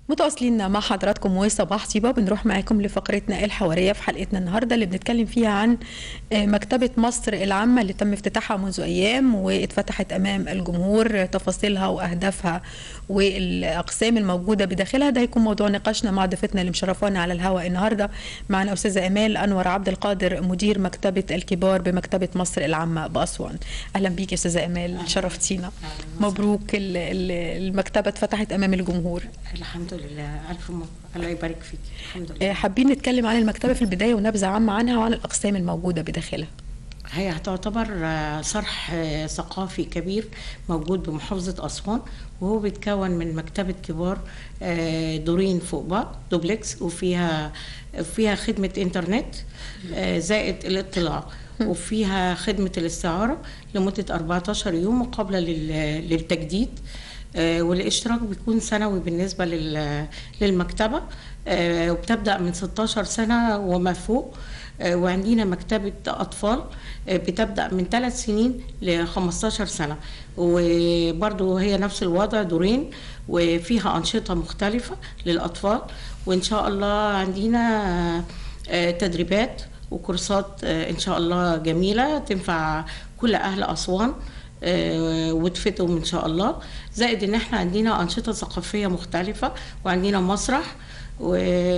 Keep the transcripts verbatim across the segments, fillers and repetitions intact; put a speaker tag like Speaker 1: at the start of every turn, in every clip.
Speaker 1: متواصلين مع حضراتكم وصباح طيبة. بنروح معاكم لفقرتنا الحوارية في حلقتنا النهاردة اللي بنتكلم فيها عن مكتبة مصر العامة اللي تم افتتاحها منذ أيام واتفتحت أمام الجمهور، تفاصيلها وأهدافها والأقسام الموجودة بداخلها. ده هيكون موضوع نقاشنا مع ضيفتنا اللي مشرفانا على الهواء النهاردة. معنا أستاذة إمال أنور عبد القادر، مدير مكتبة الكبار بمكتبة مصر العامة بأسوان. أهلا بيك يا أستاذة إمال، شرفتينا. مبروك المكتبة اتفتحت أمام الجمهور.
Speaker 2: الحمد لله، ألف مبروك، الله يبارك فيك. الحمد لله.
Speaker 1: حابين نتكلم عن المكتبة في البداية ونبذة عامة عنها وعن الأقسام الموجودة بداخلها.
Speaker 2: هي تعتبر صرح ثقافي كبير موجود بمحافظة أسوان، وهو بيتكون من مكتبة كبار دورين فوق بعض دوبلكس، وفيها فيها خدمة إنترنت زائد الاطلاع، وفيها خدمة الاستعارة لمدة أربعة عشر يوم مقابلة للتجديد، والاشتراك بيكون سنوي بالنسبة للمكتبة، وبتبدأ من ستة عشر سنة وما فوق. وعندنا مكتبة أطفال بتبدأ من ثلاث سنين ل خمستاشر سنة، وبرضو هي نفس الوضع، دورين وفيها أنشطة مختلفة للأطفال. وإن شاء الله عندنا تدريبات وكورسات إن شاء الله جميلة تنفع كل أهل أسوان وتفيدهم إن شاء الله. زائد إن احنا عندنا أنشطة ثقافية مختلفة، وعندنا مسرح و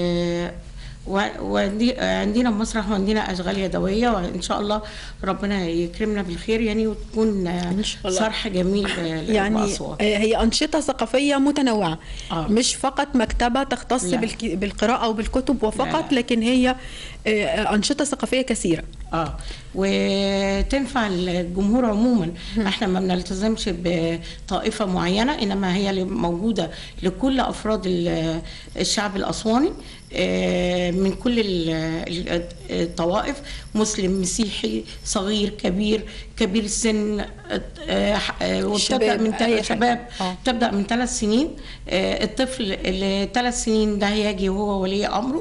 Speaker 2: وعندنا مسرح، وعندنا اشغال يدويه، وان شاء الله ربنا يكرمنا بالخير يعني، وتكون صرح جميل
Speaker 1: يعني
Speaker 2: بأسوان.
Speaker 1: هي انشطه ثقافيه متنوعه،
Speaker 2: آه.
Speaker 1: مش فقط مكتبه تختص لا. بالقراءه وبالكتب وفقط، لا. لكن هي انشطه ثقافيه كثيره.
Speaker 2: اه وتنفع الجمهور عموما. احنا ما بنلتزمش بطائفه معينه، انما هي موجوده لكل افراد الشعب الاسواني من كل الطوائف، مسلم، مسيحي، صغير، كبير، كبير السن، وبتبدا من ثلاث شباب آه. تبدا من ثلاث سنين. الطفل اللي ثلاث سنين ده هيجي وهو ولي امره،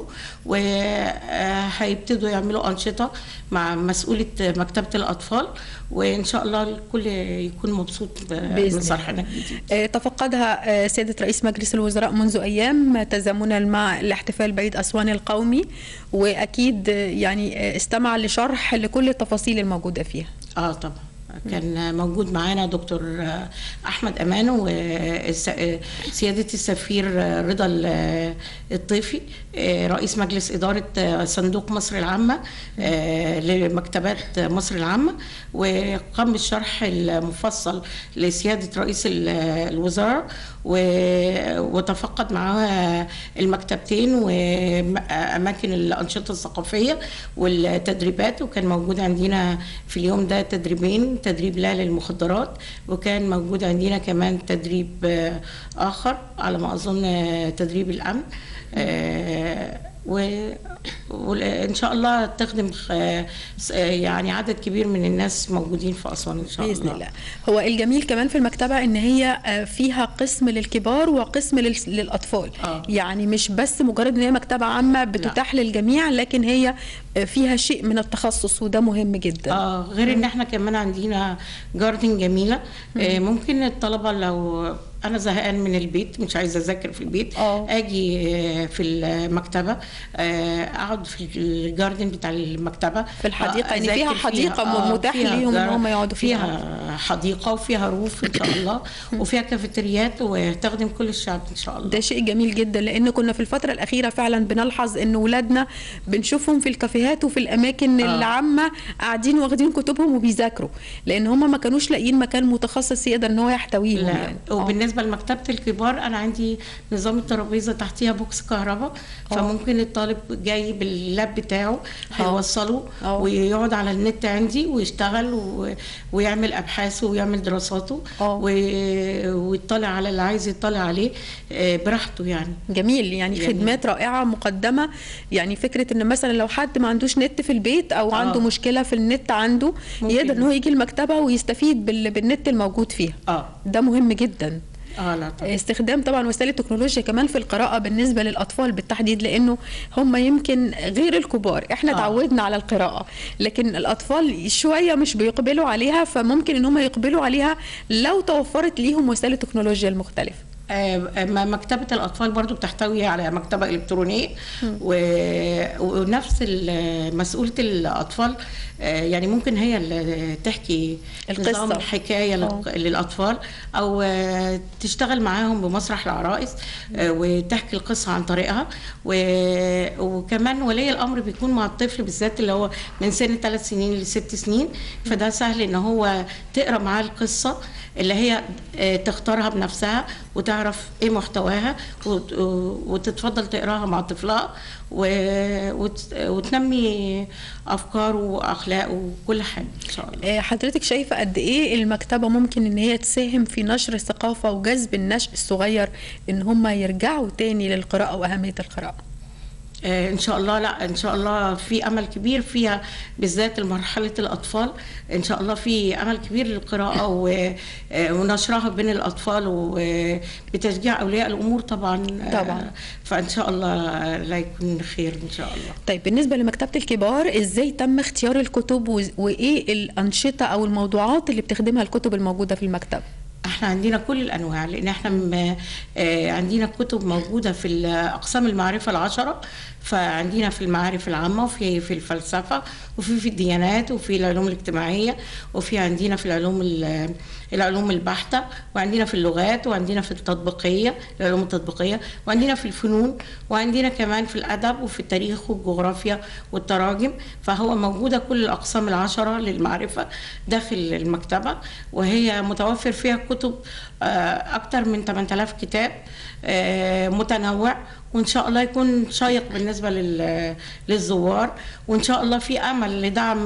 Speaker 2: وهيبتدوا يعملوا انشطه مع مسؤوله مكتبه الاطفال، وان شاء الله الكل يكون مبسوط من صرحنا الجديد.
Speaker 1: تفقدها سياده رئيس مجلس الوزراء منذ ايام تزامنا مع الاحتفال بعيد اسوان القومي، واكيد يعني استمع لشرح لكل التفاصيل الموجوده فيها.
Speaker 2: اه طبعا كان موجود معانا دكتور احمد امان وسياده السفير رضا الطيفي رئيس مجلس اداره صندوق مصر العامه لمكتبات مصر العامه، وقام بالشرح المفصل لسياده رئيس الوزراء، وتفقد معاه المكتبتين واماكن الانشطه الثقافيه والتدريبات. وكان موجود عندنا في اليوم ده تدريبين، تدريب لا للمخدرات، وكان موجود عندنا كمان تدريب آخر على ما أظن تدريب الأمن. آه وإن شاء الله تخدم يعني عدد كبير من الناس موجودين في أسوان إن شاء الله
Speaker 1: بإذن الله. هو الجميل كمان في المكتبة إن هي فيها قسم للكبار وقسم للأطفال. آه. يعني مش بس مجرد إن هي مكتبة عامة بتتاح لا. للجميع، لكن هي فيها شيء من التخصص، وده مهم جدا.
Speaker 2: آه غير إن إحنا كمان عندنا جاردن جميلة. آه ممكن الطلبة لو أنا زهقان من البيت مش عايزة أذاكر في البيت، أوه. أجي في المكتبة أقعد في الجاردن بتاع المكتبة
Speaker 1: في الحديقة، يعني فيها حديقة فيها متاح ليهم إن هم يقعدوا فيها.
Speaker 2: فيها حديقة وفيها روف إن شاء الله، وفيها كافيتريات وتخدم كل الشعب إن شاء الله.
Speaker 1: ده شيء جميل جدا، لأن كنا في الفترة الأخيرة فعلا بنلحظ إن ولادنا بنشوفهم في الكافيهات وفي الأماكن آه. العامة قاعدين واخدين كتبهم وبيذاكروا، لأن هم ما كانوش لاقيين مكان متخصص يقدر إن هو يحتويهم. يعني
Speaker 2: وبالنسبة لمكتبة الكبار أنا عندي نظام الترابيزة تحتيها بوكس كهرباء، فممكن الطالب جاي باللاب بتاعه هيوصله ويقعد على النت عندي ويشتغل و... ويعمل أبحاثه ويعمل دراساته و... ويطلع على اللي عايز يطلع عليه براحته. يعني
Speaker 1: جميل، يعني, يعني خدمات رائعة مقدمة. يعني فكرة إن مثلا لو حد ما عندوش نت في البيت أو عنده آه. مشكلة في النت عنده، يقدر إن هو يجي المكتبة ويستفيد بال... بالنت الموجود فيها.
Speaker 2: آه.
Speaker 1: ده مهم جدا.
Speaker 2: آه لا طبعا.
Speaker 1: استخدام طبعا وسائل التكنولوجيا كمان في القراءة بالنسبة للأطفال بالتحديد، لأنه هم يمكن غير الكبار، احنا تعودنا آه. على القراءة، لكن الأطفال شوية مش بيقبلوا عليها، فممكن ان هم يقبلوا عليها لو توفرت ليهم وسائل التكنولوجيا المختلفة.
Speaker 2: آه، مكتبة الأطفال برضو بتحتوي على مكتبة إلكترونية، ونفس مسؤولة الأطفال آه، يعني ممكن هي اللي تحكي نظام الحكاية للأطفال، أو آه، تشتغل معاهم بمسرح العرائس آه، وتحكي القصة عن طريقها. وكمان ولي الأمر بيكون مع الطفل بالذات اللي هو من سن ثلاث سنين لست سنين، فده سهل إن هو تقرأ معاه القصة اللي هي تختارها بنفسها وتعرف ايه محتواها وتتفضل تقراها مع طفلها وتنمي افكاره واخلاقه وكل حاجه ان شاء الله.
Speaker 1: حضرتك شايفه قد ايه المكتبه ممكن ان هي تساهم في نشر الثقافه وجذب النشء الصغير ان هم يرجعوا تاني للقراءه واهميه القراءه؟
Speaker 2: ان شاء الله، لا ان شاء الله في امل كبير فيها، بالذات لمرحله الاطفال. ان شاء الله في امل كبير للقراءه ونشرها بين الاطفال وبتشجيع اولياء الامور طبعا
Speaker 1: طبعا.
Speaker 2: فان شاء الله لا يكون خير ان شاء الله.
Speaker 1: طيب بالنسبه لمكتبه الكبار، ازاي تم اختيار الكتب وايه الانشطه او الموضوعات اللي بتخدمها الكتب الموجوده في المكتبه؟
Speaker 2: احنا عندنا كل الانواع، لان احنا عندنا كتب موجوده في اقسام المعرفه العشره، فعندنا في المعارف العامه وفي في الفلسفه وفي في الديانات وفي العلوم الاجتماعيه وفي عندنا في العلوم العلوم البحته، وعندنا في اللغات، وعندنا في التطبيقيه العلوم التطبيقيه، وعندنا في الفنون، وعندنا كمان في الادب وفي التاريخ والجغرافيا والتراجم. فهو موجوده كل الاقسام العشره للمعرفه داخل المكتبه، وهي متوفر فيها كتب اكثر من ثمانية آلاف كتاب متنوع، وان شاء الله يكون شيق بالنسبه للزوار. وان شاء الله في امل لدعم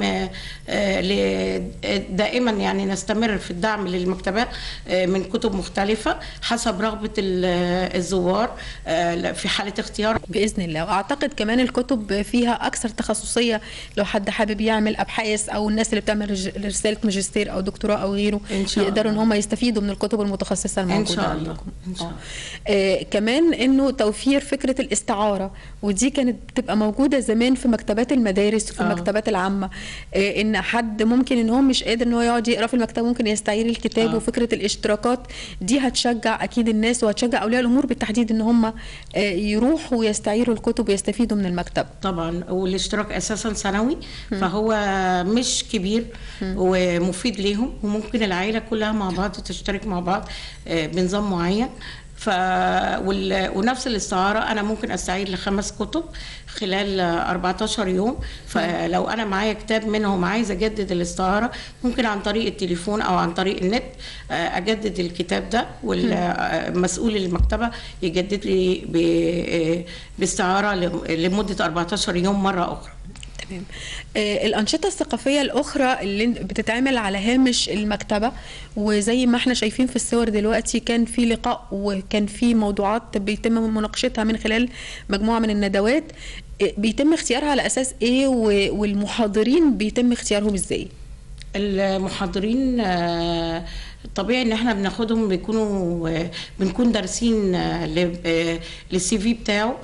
Speaker 2: دائما، يعني نستمر في الدعم للمكتبات من كتب مختلفه حسب رغبه الزوار في حاله اختيار
Speaker 1: باذن الله. واعتقد كمان الكتب فيها اكثر تخصصيه، لو حد حابب يعمل ابحاث او الناس اللي بتعمل رساله ماجستير او دكتوراه او غيره يقدروا ان هم يستفيدوا من الكتب المتخصصه الموجوده
Speaker 2: ان شاء الله. إن شاء الله.
Speaker 1: آه كمان انه توفير فكره الاستعاره، ودي كانت بتبقى موجوده زمان في مكتبات المدارس وفي
Speaker 2: أوه.
Speaker 1: المكتبات العامه، آه ان حد ممكن ان هو مش قادر ان هو يقعد يقرا في المكتبه ممكن يستعير الكتاب. أوه. وفكره الاشتراكات دي هتشجع اكيد الناس وهتشجع اولياء الامور بالتحديد ان هم آه يروحوا ويستعيروا الكتب ويستفيدوا من المكتبه.
Speaker 2: طبعا، والاشتراك اساسا سنوي فهو مش كبير ومفيد ليهم، وممكن العائله كلها مع بعض تشترك مع بعض آه بنظام معين. ف وال... ونفس الاستعاره انا ممكن استعير لخمس كتب خلال أربعتاشر يوم، فلو انا معايا كتاب منهم عايز اجدد الاستعاره ممكن عن طريق التليفون او عن طريق النت اجدد الكتاب ده، والمسؤول المكتبه يجدد لي ب... باستعاره لمده أربعتاشر يوم مره اخرى.
Speaker 1: تمام. آه الأنشطة الثقافية الأخرى اللي بتتعمل على هامش المكتبة، وزي ما احنا شايفين في الصور دلوقتي كان في لقاء وكان في موضوعات بيتم مناقشتها من خلال مجموعة من الندوات، آه بيتم اختيارها على أساس إيه والمحاضرين بيتم اختيارهم إزاي؟
Speaker 2: المحاضرين آه طبيعي ان احنا بناخدهم بيكونوا بنكون دارسين للسي في بتاعه،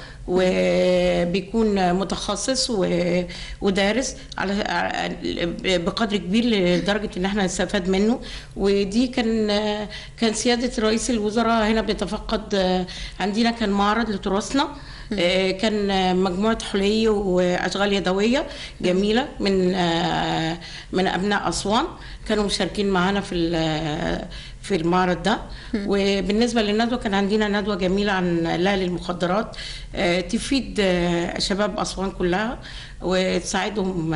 Speaker 2: وبيكون متخصص ودارس على بقدر كبير لدرجه ان احنا نستفاد منه. ودي كان كان سياده رئيس الوزراء هنا بيتفقد عندنا، كان معرض لتراثنا، كان مجموعه حلي واشغال يدويه جميله من من ابناء اسوان كانوا مشاركين معانا في في المعرض ده. وبالنسبه للندوه كان عندنا ندوه جميله عن لا للمخدرات تفيد شباب اسوان كلها وتساعدهم.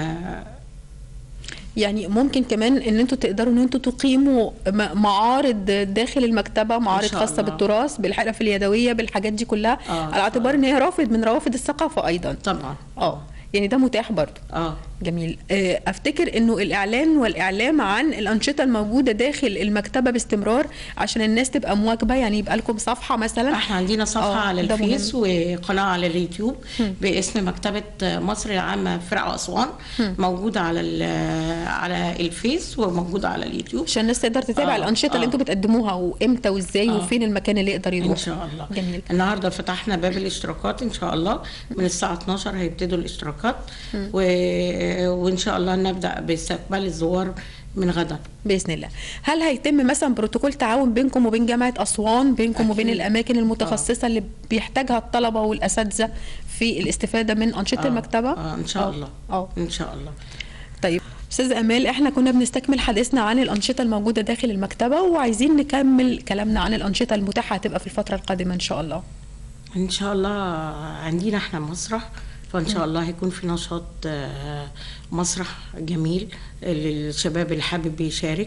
Speaker 1: يعني ممكن كمان ان انتوا تقدروا ان انتوا تقيموا معارض داخل المكتبه، معارض خاصه بالتراث بالحرف اليدويه بالحاجات دي كلها،
Speaker 2: آه
Speaker 1: على اعتبار ان هي رافد من روافد الثقافه ايضا.
Speaker 2: طبعا.
Speaker 1: اه يعني ده متاح برضه.
Speaker 2: اه
Speaker 1: جميل. افتكر انه الاعلان والاعلام عن الانشطه الموجوده داخل المكتبه باستمرار عشان الناس تبقى مواكبه، يعني يبقى لكم صفحه مثلا.
Speaker 2: احنا عندنا صفحه على الفيس وقناه على اليوتيوب م. باسم مكتبه مصر العامه فرع اسوان، م. موجوده على على الفيس وموجوده على اليوتيوب
Speaker 1: عشان الناس تقدر تتابع آه. الانشطه آه. اللي انتم بتقدموها وامتى وازاي آه. وفين المكان اللي يقدر يروح
Speaker 2: ان شاء الله.
Speaker 1: جميل.
Speaker 2: النهارده فتحنا باب الاشتراكات ان شاء الله من الساعه اتناشر هيبتدوا الاشتراكات، و... وان شاء الله نبدا باستقبال الزوار من غدا
Speaker 1: باذن الله. هل هيتم مثلا بروتوكول تعاون بينكم وبين جامعه اسوان، بينكم أكيد. وبين الاماكن المتخصصه آه. اللي بيحتاجها الطلبه والاساتذه في الاستفاده من انشطه آه. المكتبه؟
Speaker 2: اه ان شاء الله. اه ان شاء الله.
Speaker 1: طيب استاذ امال، احنا كنا بنستكمل حديثنا عن الانشطه الموجوده داخل المكتبه، وعايزين نكمل كلامنا عن الانشطه المتاحه هتبقى في الفتره القادمه ان شاء الله.
Speaker 2: ان شاء الله عندنا احنا مسرح، فان شاء الله هيكون في نشاط مسرح جميل للشباب اللي حابب يشارك،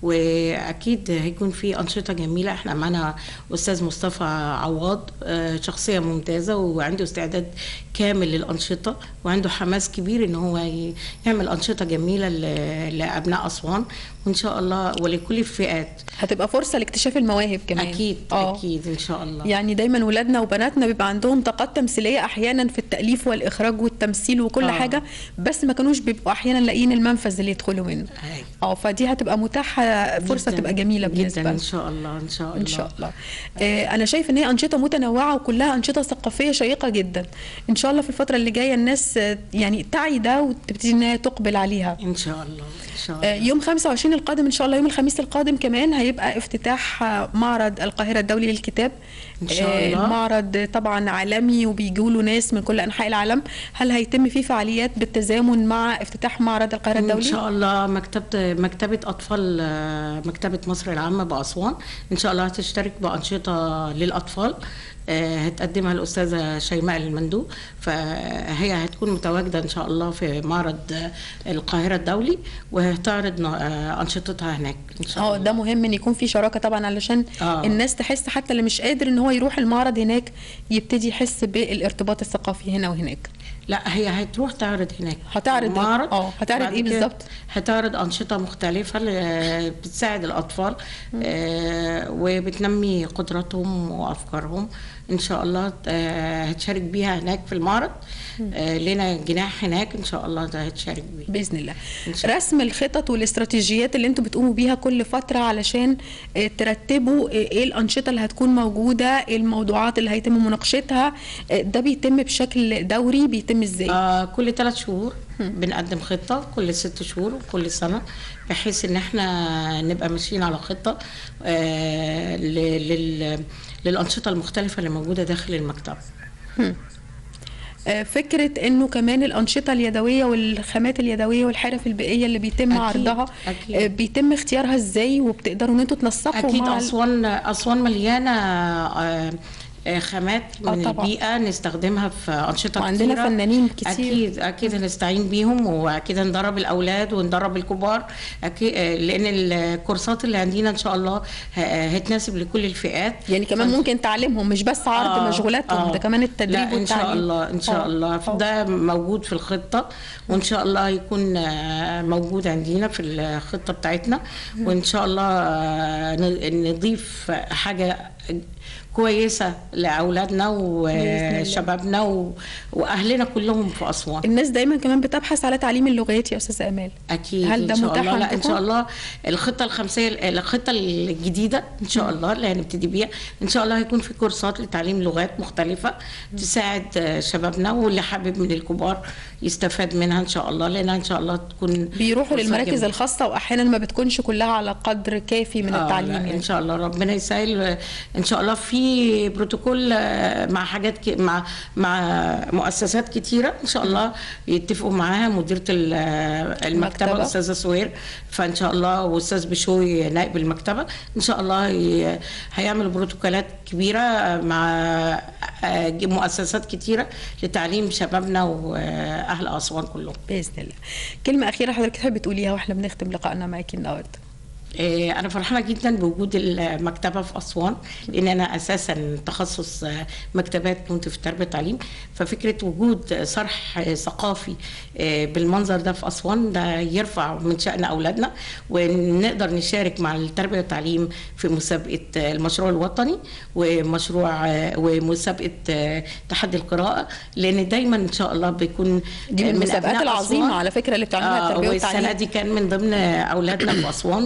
Speaker 2: واكيد هيكون في انشطه جميله. احنا معانا استاذ مصطفى عواد، شخصيه ممتازه وعنده استعداد كامل للانشطه، وعنده حماس كبير ان هو يعمل انشطه جميله لابناء اسوان، وان شاء الله ولكل الفئات.
Speaker 1: هتبقى فرصه لاكتشاف المواهب كمان.
Speaker 2: اكيد أوه. اكيد ان شاء الله.
Speaker 1: يعني دايما ولادنا وبناتنا بيبقى عندهم طاقات تمثيليه احيانا في التاليف والاخراج والتمثيل وكل أوه. حاجه، بس ما كانوش بيبقوا احيانا لاقيين المنفذ اللي يدخلوا منه. اه فدي هتبقى متاحه، فرصه تبقى جميله بالنسبه
Speaker 2: لنا ان شاء الله. ان شاء الله
Speaker 1: ان شاء الله. آه انا شايف ان هي انشطه متنوعه وكلها انشطه ثقافيه شيقه جدا. ان شاء الله في الفتره اللي جايه الناس آه يعني تعي ده وتبتدي انها تقبل عليها
Speaker 2: ان شاء الله. ان شاء الله.
Speaker 1: آه يوم خمسة وعشرين القادم ان شاء الله، يوم الخميس القادم كمان هيبقى افتتاح معرض القاهره الدولي للكتاب
Speaker 2: ان شاء الله.
Speaker 1: آه معرض طبعا عالمي وبيجوا له ناس من كل انحاء العالم. هل هيتم فيه فعاليات بالتزامن مع افتتاح معرض القاهره الدولي؟
Speaker 2: ان شاء الله. مكتبه مكتبه اطفال مكتبه مصر العامه باسوان ان شاء الله هتشترك بانشطه للاطفال هتقدمها الاستاذه شيماء المندوب، فهي هتكون متواجده ان شاء الله في معرض القاهره الدولي وهتعرض انشطتها هناك ان شاء الله.
Speaker 1: اه ده مهم ان يكون في شراكه طبعا علشان آه. الناس تحس، حتى اللي مش قادر ان هو يروح المعرض هناك يبتدي يحس بالارتباط الثقافي هنا وهناك.
Speaker 2: لا هي هتروح تعرض هناك.
Speaker 1: هتعرض
Speaker 2: معرض.
Speaker 1: اه هتعرض ايه بالظبط؟
Speaker 2: هتعرض انشطه مختلفه بتساعد الاطفال آه وبتنمي قدراتهم وافكارهم ان شاء الله. آه هتشارك بيها هناك في المعرض. آه لنا جناح هناك ان شاء الله ده هتشارك بيه
Speaker 1: باذن الله. رسم الخطط والاستراتيجيات اللي انتم بتقوموا بيها كل فتره علشان آه ترتبوا آه ايه الانشطه اللي هتكون موجوده، ايه الموضوعات اللي هيتم مناقشتها، آه ده بيتم بشكل دوري، بيتم ازاي؟
Speaker 2: آه كل ثلاث شهور بنقدم خطه، كل ست شهور وكل سنه، بحيث ان احنا نبقى ماشيين على خطه آه لل للانشطه المختلفه اللي موجوده داخل المكتبه.
Speaker 1: فكره انه كمان الانشطه اليدويه والخامات اليدويه والحرف البيئيه اللي بيتم أكيد عرضها أكيد. بيتم اختيارها ازاي وبتقدروا ان انتوا تنسقوا؟
Speaker 2: اكيد
Speaker 1: مع
Speaker 2: اسوان اسوان مليانه آه خامات من آه البيئه نستخدمها في انشطه
Speaker 1: وعندنا
Speaker 2: كتيره.
Speaker 1: فنانين كتير.
Speaker 2: اكيد اكيد هنستعين بيهم، واكيد ندرب الاولاد وندرب الكبار اكيد، لان الكورسات اللي عندنا ان شاء الله هتناسب لكل الفئات.
Speaker 1: يعني كمان ف... ممكن تعليمهم مش بس عرض آه مشغولاتهم آه ده كمان التدريب
Speaker 2: والتعليم. ان شاء الله ان شاء آه الله آه ده موجود في الخطه، وان شاء الله يكون موجود عندنا في الخطه بتاعتنا، وان شاء الله نضيف حاجه كويسه لاولادنا وشبابنا و... واهلنا كلهم في اسوان.
Speaker 1: الناس دايما كمان بتبحث على تعليم اللغات يا استاذه امال.
Speaker 2: اكيد.
Speaker 1: هل ده متاح؟
Speaker 2: لا ان شاء الله. الخطه الخمسيه الخطه الجديده ان شاء الله اللي هنبتدي بيها ان شاء الله هيكون في كورسات لتعليم لغات مختلفه تساعد شبابنا، واللي حابب من الكبار يستفاد منها ان شاء الله، لانها ان شاء الله تكون
Speaker 1: بيروحوا للمراكز جميل. الخاصه واحيانا ما بتكونش كلها على قدر كافي من
Speaker 2: آه
Speaker 1: التعليم. يعني
Speaker 2: ان شاء الله ربنا يسهل. ان شاء الله في بروتوكول مع حاجات مع مع مؤسسات كتيره ان شاء الله يتفقوا معاها، مديره المكتبه الاستاذه سوير، فان شاء الله واستاذ بشوي نائب المكتبه ان شاء الله هيعمل بروتوكولات كبيره مع مؤسسات كتيره لتعليم شبابنا واهل اسوان كلهم
Speaker 1: باذن الله. كلمه اخيره حضرتك تحبي تقوليها واحنا بنختم لقائنا معاكي النهارده؟
Speaker 2: أنا فرحانة جدا بوجود المكتبة في أسوان، لأن أنا أساسا تخصص مكتبات كنت في التربية والتعليم، ففكرة وجود صرح ثقافي بالمنظر ده في أسوان ده يرفع من شأن أولادنا، ونقدر نشارك مع التربية والتعليم في مسابقة المشروع الوطني ومشروع ومسابقة تحدي القراءة، لأن دايما إن شاء الله بيكون
Speaker 1: دي من المسابقات العظيمة على فكرة اللي بتعملها التربية والتعليم.
Speaker 2: والسنة دي كان من ضمن أولادنا في أسوان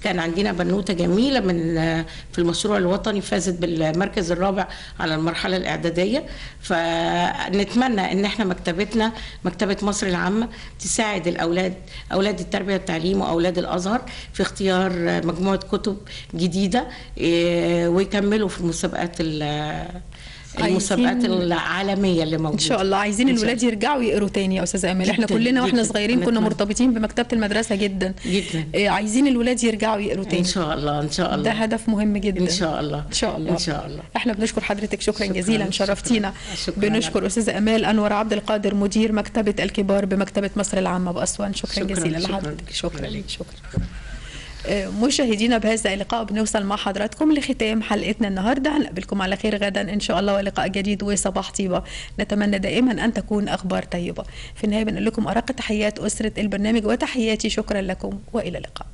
Speaker 2: كان عندنا بنوته جميله من في المشروع الوطني فازت بالمركز الرابع على المرحله الاعداديه. فنتمنى ان احنا مكتبتنا مكتبه مصر العامه تساعد الاولاد اولاد التربيه والتعليم واولاد الازهر في اختيار مجموعه كتب جديده ويكملوا في مسابقات المسابقات العالميه اللي موجوده
Speaker 1: ان شاء الله. عايزين الولاد يرجعوا يقروا تاني يا استاذه امال. احنا كلنا واحنا صغيرين كنا مرتبطين بمكتبه المدرسه جدا
Speaker 2: جدا.
Speaker 1: عايزين الولاد يرجعوا يقروا تاني
Speaker 2: ان شاء الله. ان شاء الله
Speaker 1: ده هدف مهم جدا
Speaker 2: ان شاء الله.
Speaker 1: ان شاء الله
Speaker 2: ان شاء الله.
Speaker 1: احنا بنشكر حضرتك شكرا, شكرا جزيلا، شرفتينا.
Speaker 2: شكرا.
Speaker 1: بنشكر استاذه امال انور عبد القادر مدير مكتبه الكبار بمكتبه مصر العامه باسوان. شكرا, شكرا جزيلا لحضرتك. شكرا لك. شكرا, شكرا. مشاهدينا بهذا اللقاء بنوصل مع حضراتكم لختام حلقتنا النهارده. هنقابلكم على خير غدا ان شاء الله ولقاء جديد وصباح طيبه. نتمنى دائما ان تكون اخبار طيبه. في النهايه بنقول لكم ارق تحيات اسره البرنامج وتحياتي. شكرا لكم والى اللقاء.